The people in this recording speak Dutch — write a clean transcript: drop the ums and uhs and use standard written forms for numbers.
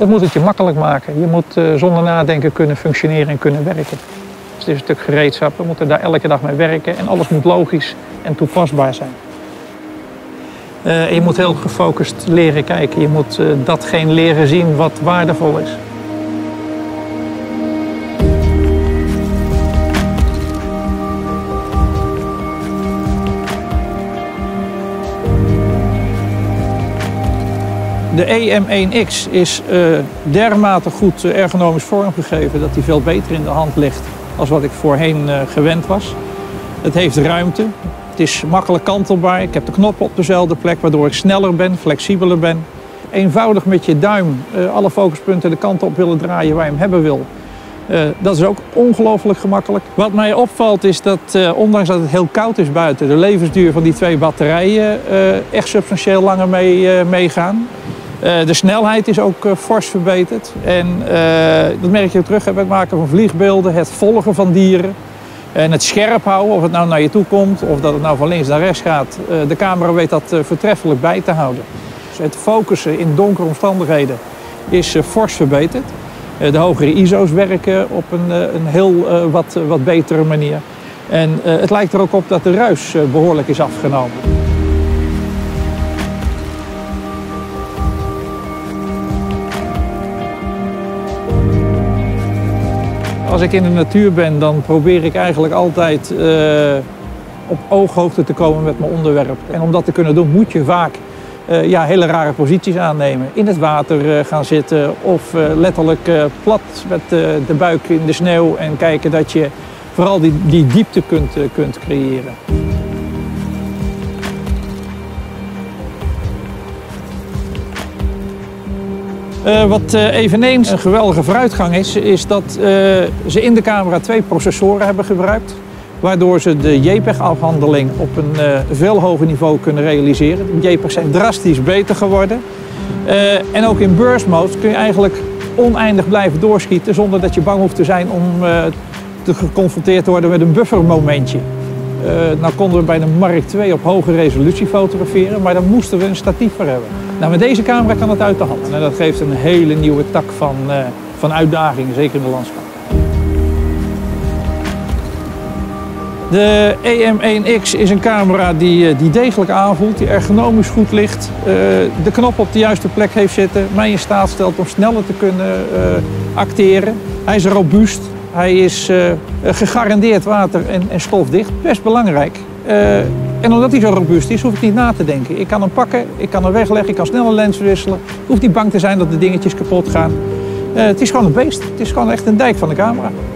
Dat moet het je makkelijk maken. Je moet zonder nadenken kunnen functioneren en kunnen werken. Dus het is een stuk gereedschap. We moeten daar elke dag mee werken en alles moet logisch en toepasbaar zijn. En je moet heel gefocust leren kijken. Je moet datgene leren zien wat waardevol is. De EM1X is dermate goed ergonomisch vormgegeven dat hij veel beter in de hand ligt dan wat ik voorheen gewend was. Het heeft ruimte, het is makkelijk kantelbaar. Ik heb de knoppen op dezelfde plek waardoor ik sneller ben, flexibeler ben. Eenvoudig met je duim alle focuspunten de kant op willen draaien waar je hem hebben wil. Dat is ook ongelooflijk gemakkelijk. Wat mij opvalt is dat, ondanks dat het heel koud is buiten, de levensduur van die 2 batterijen echt substantieel langer meegaan. De snelheid is ook fors verbeterd. En dat merk je ook terug bij het maken van vliegbeelden, het volgen van dieren. En het scherp houden, of het nou naar je toe komt of dat het nou van links naar rechts gaat. De camera weet dat voortreffelijk bij te houden. Dus het focussen in donkere omstandigheden is fors verbeterd. De hogere ISO's werken op een heel wat betere manier. En het lijkt er ook op dat de ruis behoorlijk is afgenomen. Als ik in de natuur ben, dan probeer ik eigenlijk altijd op ooghoogte te komen met mijn onderwerp. En om dat te kunnen doen, moet je vaak hele rare posities aannemen. In het water gaan zitten of letterlijk plat met de buik in de sneeuw en kijken dat je vooral die diepte kunt creëren. Wat eveneens een geweldige vooruitgang is dat ze in de camera 2 processoren hebben gebruikt. Waardoor ze de JPEG-afhandeling op een veel hoger niveau kunnen realiseren. De JPEG's zijn drastisch beter geworden. En ook in burst mode kun je eigenlijk oneindig blijven doorschieten zonder dat je bang hoeft te zijn om te geconfronteerd te worden met een buffermomentje. Nou konden we bij de Mark II op hoge resolutie fotograferen, maar daar moesten we een statief voor hebben. Nou, met deze camera kan het uit de hand. En dat geeft een hele nieuwe tak van uitdagingen, zeker in de landschap. De EM1X is een camera die degelijk aanvoelt, die ergonomisch goed ligt, de knop op de juiste plek heeft zitten, mij in staat stelt om sneller te kunnen acteren. Hij is robuust, hij is gegarandeerd water- en stofdicht, best belangrijk. En omdat hij zo robuust is, hoef ik niet na te denken. Ik kan hem pakken, ik kan hem wegleggen, ik kan snel een lens wisselen. Ik hoef niet bang te zijn dat de dingetjes kapot gaan. Het is gewoon een beest, het is gewoon echt een dijk van de camera.